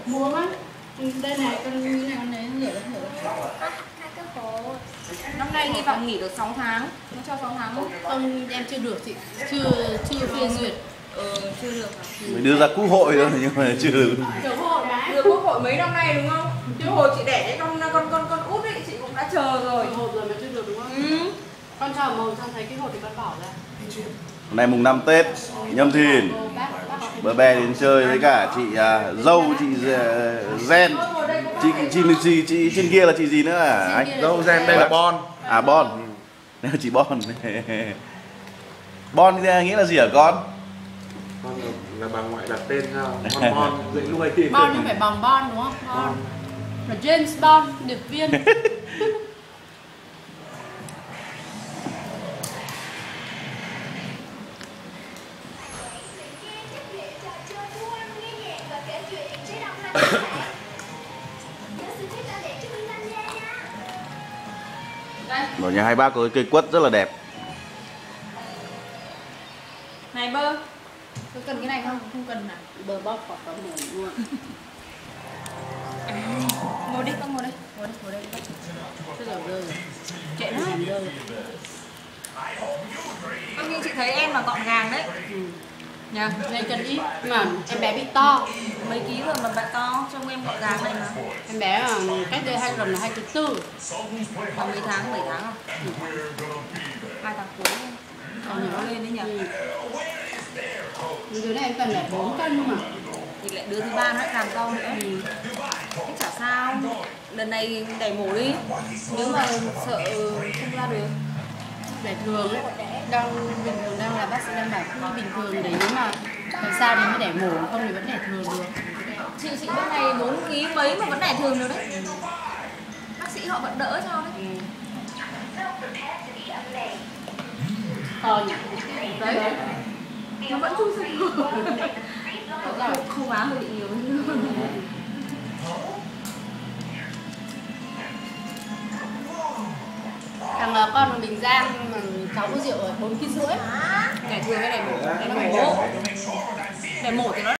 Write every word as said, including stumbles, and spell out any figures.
Mua á. Đây này, con như này con đấy hiểu hiểu. Hai cái hộp. Năm nay hy vọng nghỉ được sáu tháng. Nó cho sáu tháng không? Không, em chưa được chị. Chưa chưa phê duyệt. Ừ, chưa được. Mới đưa ra quốc hội thôi nhưng mà chưa được. Được quốc hội mà. Được quốc hội mấy năm nay đúng không? Chứ hồi chị đẻ cái con con con con út ấy chị cũng đã chờ rồi. Được hộp rồi mà chưa được đúng không? Ừ. Con chờ màu xong thấy cái hộp thì con bỏ ra. Hôm nay mùng năm Tết Nhâm Thìn, Ô, bác, bác có bữa bé đến chơi với cả chị à, dâu chị uh, Gen, chị chị chị chị chị trên kia là chị gì nữa à anh? Dâu Gen đây là Bon. À Bon, đây là chị Bon. Bon nghĩa là gì hả con? Con là, là bà ngoại đặt tên ra. Con Bon dễ nuôi. Bon nhưng phải bằng Bon đúng không? Bon. Là James Bond, điệp viên. Ở nhà hai bác có cái cây quất rất là đẹp. Này bơ, có cần cái này không? Không cần à? Bờ bóp hoặc có mồm luôn. Ngồi đi, con ngồi đây. Ngồi đây, ngồi đây. Rất là rơi. Kệ nó. Rơi. Con như chị thấy em mà gọn gàng đấy. Ừ. Nha. Nên cần ít mà em bé bị to. Mấy ký rồi mà bạn to, trông em gọn gàng này mà. Em bé là cách đây hai tuần là hai thứ tư. Còn mấy tháng, bảy tháng không? Ừ. Hai tháng cuối. Còn nhỏ lên đấy nhỉ? Ừ. Đứa này em cần là bốn cân mà. Thì lại đứa thứ ba nó càng to nữa. Ừ. Thế chả sao. Lần này đẩy mổ đi. Nếu mà sợ không ra được. Đẻ thường ấy, đang bình thường đang là bác sĩ đang bảo không bình thường đấy nếu mà làm sao thì mới đẻ mổ không thì vẫn đẻ thường được. Chị chị bên này bốn ký mấy mà vẫn đẻ thường được đấy. Bác sĩ họ vẫn đỡ cho đấy. To nhỉ? Đấy. Nó vẫn chung sinh. Không má hơi bị nhiều. Thằng uh, con ở Bình Giang mà cháu có rượu ở bốn ký rưỡi. Đẻ thường hay đẻ mổ? Đẻ mổ. Đẻ mổ thì nó